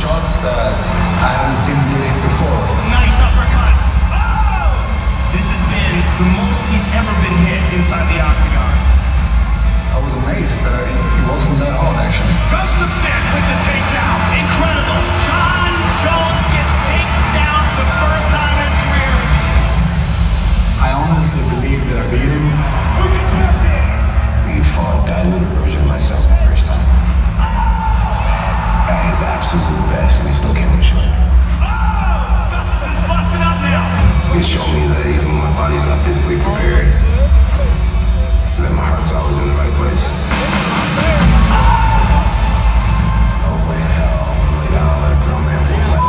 shots that I haven't seen him do it before. Nice uppercuts. Oh! This has been the most he's ever been hit inside the octagon. I was amazed that he wasn't that hard, actually. Gustafsson with the takedown. Incredible. John Jones gets taken down for the first time in his career. I honestly believe that I beat him. He fought a diluted version of myself the first time. At his absolute best, and he still came up short. Oh! Gustafsson's busted up now. He showed me that even when my body's not physically prepared, that my heart's always in the right place. No way in hell I'm gonna lay down and let a grown man walk like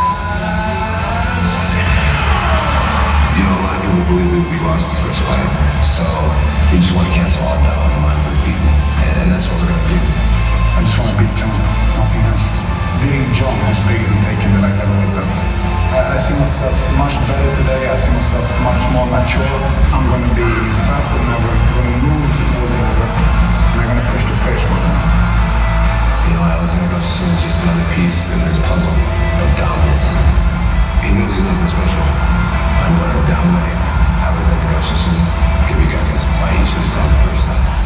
that. You know, a lot of people believe that we lost the first fight, so we just want to cancel all doubt on the minds of the people, and that's what we're gonna do. I just want to beat John, nothing else. Beating John was bigger than taking the light heavyweight belt. I see myself much better today. I see myself much more mature. I'm going to be faster than ever. I'm going to move more than ever. And I'm going to push the pace more than ever. You know, Alexander Gustafsson is just another piece in this puzzle of dominance. He knows he's nothing special. I'm going to dominate Alexander Gustafsson. Give you guys this fight. You should have saw the first time.